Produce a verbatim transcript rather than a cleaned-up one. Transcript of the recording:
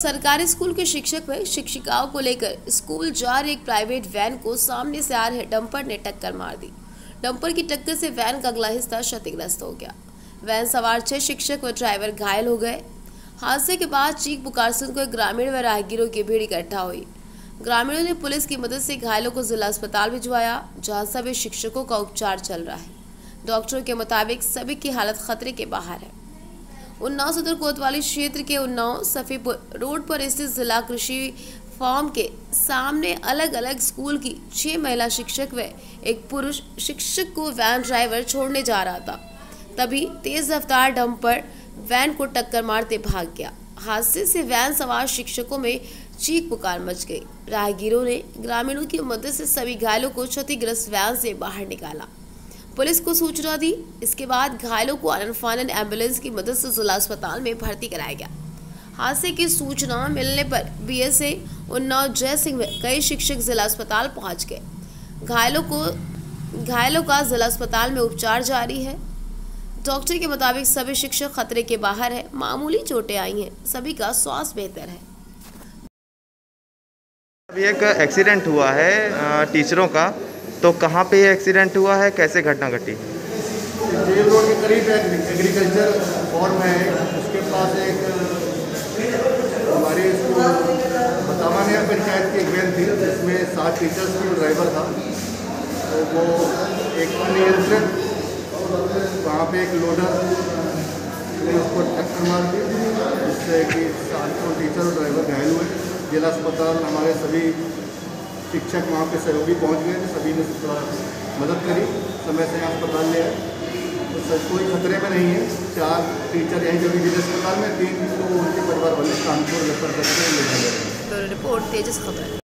सरकारी स्कूल के शिक्षक व शिक्षिकाओं को लेकर स्कूल जा रहे एक प्राइवेट वैन को सामने से आ रहे डंपर ने टक्कर मार दी। डंपर की टक्कर से वैन का अगला हिस्सा क्षतिग्रस्त हो गया। वैन सवार छह शिक्षक व ड्राइवर घायल हो गए। हादसे के बाद चीख पुकार सुनकर ग्रामीण व राहगीरों की भीड़ इकट्ठा हुई। ग्रामीणों ने पुलिस की मदद से घायलों को जिला अस्पताल भिजवाया, जहां सभी शिक्षकों का उपचार चल रहा है। डॉक्टरों के मुताबिक सभी की हालत खतरे के बाहर है। उन्नाव सदर कोतवाली क्षेत्र के उन्नाव सफीपुर रोड पर स्थित जिला कृषि फार्म के सामने अलग अलग स्कूल की छह महिला शिक्षक व एक पुरुष शिक्षक को वैन ड्राइवर छोड़ने जा रहा था। तभी तेज रफ्तार डंपर वैन को टक्कर मारते भाग गया। हादसे से वैन सवार शिक्षकों में चीख पुकार मच गई। राहगीरों ने ग्रामीणों की मदद से सभी घायलों को क्षतिग्रस्त वैन से बाहर निकाला, पुलिस को सूचना दी। इसके बाद घायलों को आनन फानन एम्बुलेंस की मदद से जिला अस्पताल में भर्ती कराया गया। हादसे की सूचना मिलने पर बीएसए उन्नाव जय सिंह व कई शिक्षक जिला अस्पताल पहुंच गए। घायलों को घायलों का जिला अस्पताल में उपचार जारी है। डॉक्टर के मुताबिक सभी शिक्षक खतरे के बाहर है। मामूली चोटें आई हैं, सभी का स्वास्थ्य बेहतर है। अभी एक एक्सीडेंट हुआ है टीचरों का, तो कहाँ पे ये एक्सीडेंट हुआ है, कैसे घटना घटी? जेल रोड के करीब एक एग्रीकल्चर फॉर्म है, उसके पास एक हमारी बतावा नया पंचायत की एक वैन थी, जिसमें सात टीचर्स की ड्राइवर था। तो वो एक अनियंत्रित वहाँ पे एक लोडर ने उसको टक्कर मार दी, जिससे कि सात टीचर और ड्राइवर घायल हुए। जिला अस्पताल हमारे सभी शिक्षक वहाँ पे सहयोगी पहुँच गए, सभी ने मदद करी, समय से अस्पताल ले आए। तो सर कोई खतरे में नहीं है। चार टीचर यहीं जो भी जिला अस्पताल में, तीन को उनके परिवार वाले कानपुर रेफर करके ले गए। रिपोर्ट तेजस खबर।